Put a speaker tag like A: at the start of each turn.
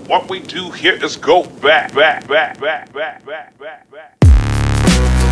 A: What we do here is go back, back, back, back, back, back, back, back.